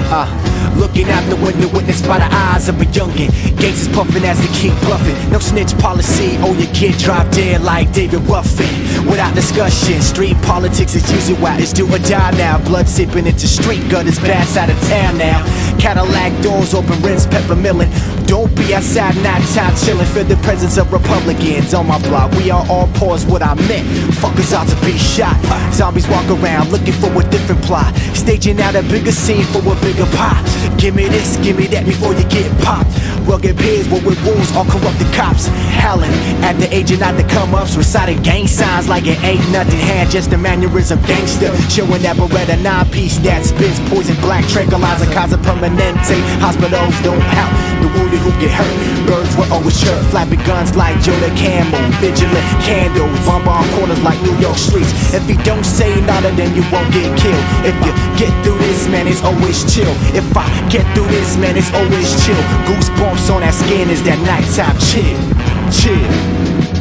Looking out the window, witnessed by the eyes of a youngin'. Gates is puffin' as they keep bluffing. No snitch policy, or you get dropped dead like David Ruffin. Without discussion, street politics is usually why it's do or die now. Blood sipping into street gutters, bad side of town now. Cadillac doors open, rinse, pepper millin'. Don't be outside, night time chillin'. Feel the presence of Republicans on my block. We are all pause what I meant. Fuckers out to be shot. Zombies walk around looking for a different plot. Staging out a bigger scene for a bigger pop. Give me this, give me that before you get popped. Rugged peers, but with wolves, all corrupted cops. Howling at the agent not to come ups, reciting gang signs like it ain't nothing. Hand just a mannerism gangster, showing that Beretta 9-piece that spits poison, black tranquilizer, Casa Permanente. Hospitals don't help the wounded who get hurt. Birds were always chirp, flapping guns like Joe the Camel. Vigilant candles, bomb corners like New York streets. If you don't say nada, then you won't get killed. If you get through this, man, it's always chill. If I get through this, man, it's always chill. Goosebumps on that skin is that nighttime chill.